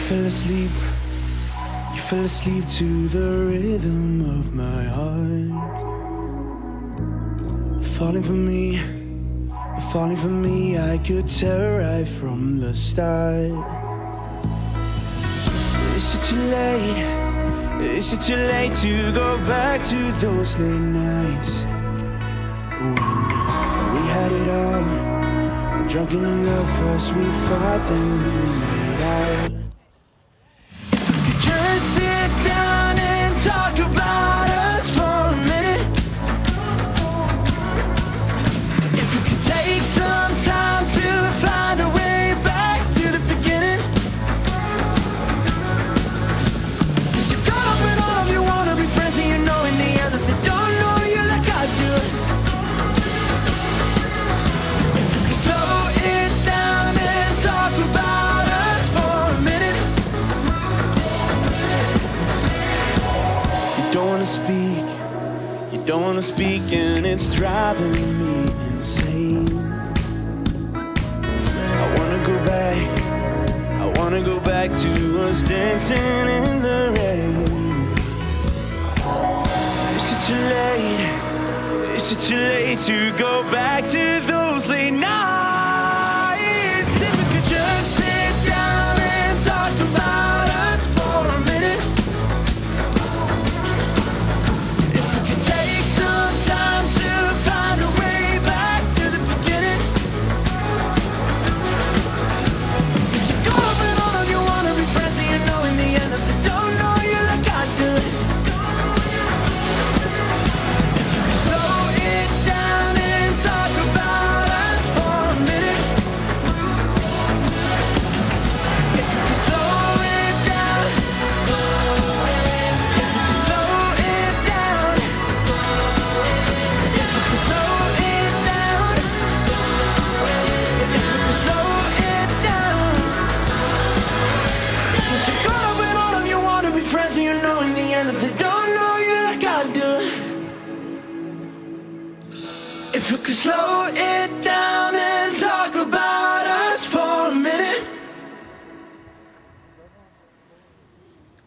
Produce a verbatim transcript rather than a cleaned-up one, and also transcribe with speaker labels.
Speaker 1: fell asleep, you fell asleep to the rhythm of my heart. Falling for me, falling for me, I could tell right from the start. Is it too late, is it too late to go back to those late nights when we had it all, drunken in love, first we fought, then we made out. Just sit down and talk about us for a minute. If we could take some time to find a way back to the beginning. Cause you're caught up in all of you wanna be friends, and you know in the end that they don't know you like I do. If we could slow it down and talk about us for a minute. You don't wanna speak, you don't wanna speak, and it's driving me insane. I wanna go back, I wanna go back to us dancing in the rain. Is it too late, is it too late to go back to those late nights? If we could just sit down and talk about us for a minute. If we could take some time to find a way back to the beginning. Cause you're caught up in all of you wanna be friends, and you know in the end that they don't know you like I do. If we could slow it down and talk about us for a minute. If we could slow it down, if we could slow it down, if we could slow it down, if we could slow it down. Cause you're caught up in all of you wanna be friends, and you know in the end that they don't know you like I do. If we could slow it down.